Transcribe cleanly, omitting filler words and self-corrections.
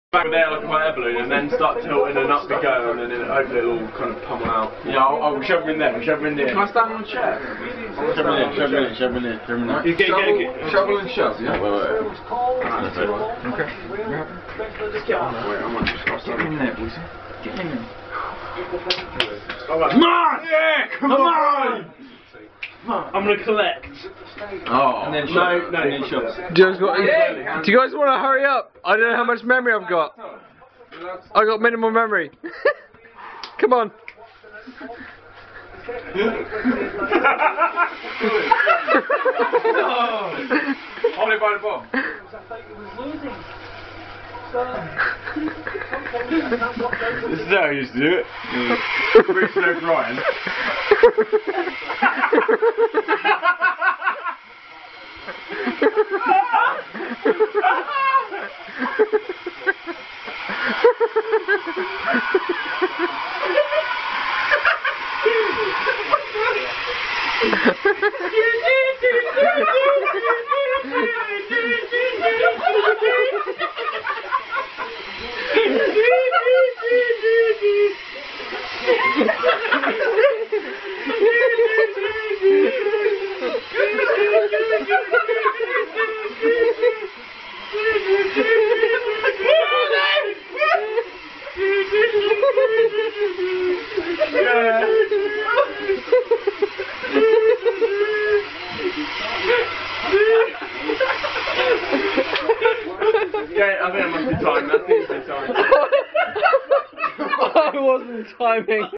Back there like a hot air balloon and then start tilting and up we go and then hopefully it'll all kind of pummel out. Yeah, I'll shove him in there, shove him in there. Can I stand on a chair? Shove him in, shove him in, shove him in. Shovel and shove, yeah? Okay. Just get on there. Wait, I might just stop. Get in there, boys. Get in there. Come on! Yeah, come on! I'm gonna collect. Oh, and then shove. No, and then shove. Do you guys want to hurry up? I don't know how much memory I've got. I got minimal memory. Come on. Hold it by the bomb. This is how I used to do it. Big slow Brian. Yeah, I think I must be timed. That's the time. I wasn't timing.